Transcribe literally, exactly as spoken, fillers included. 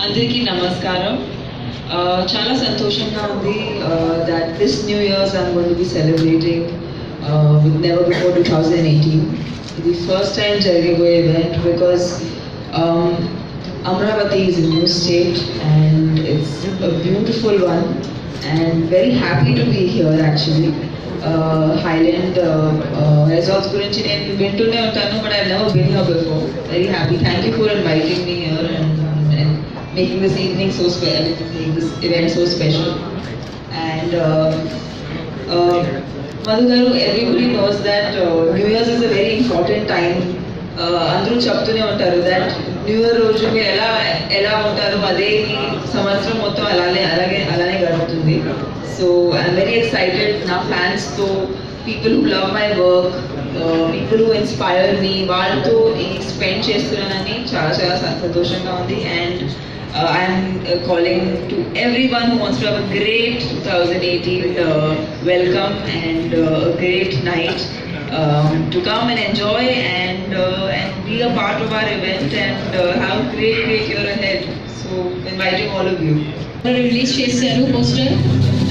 అందరికీ నమస్కారం. చాలా సంతోషంగా ఉంది that this New Year's I'm going to be celebrating uh, with never before twenty eighteen. The first time జరిగబోయే event because um, Amravati is a new state and it's a beautiful one and very happy to be here actually. Uh, Highland uh, uh, resorts gurinchi nenu vintune untanu but I've never been here before. Very happy. Thank you for inviting me here and, and making this evening so special, making this event so special. And uh, uh, Madhu garu, everybody knows that uh, New Year's is a very important time. Andru chaptune untaru that New Year roju meer ela ela untaru ade samvatsaram mottham alane alage alane gadutundi. So I'm very excited. Now fans to people who love my work, uh, people who inspire me, వాళ్ళతో spend చేస్తున్నానని చాలా చాలా సంతోషంగా ఉంది. And uh, I'm uh, calling to everyone who wants to have a great twenty eighteen uh, welcome and uh, a great night um, to come and enjoy and uh, and be a part of our event and uh, have a great great year ahead. So inviting all of you. Release చేశారు poster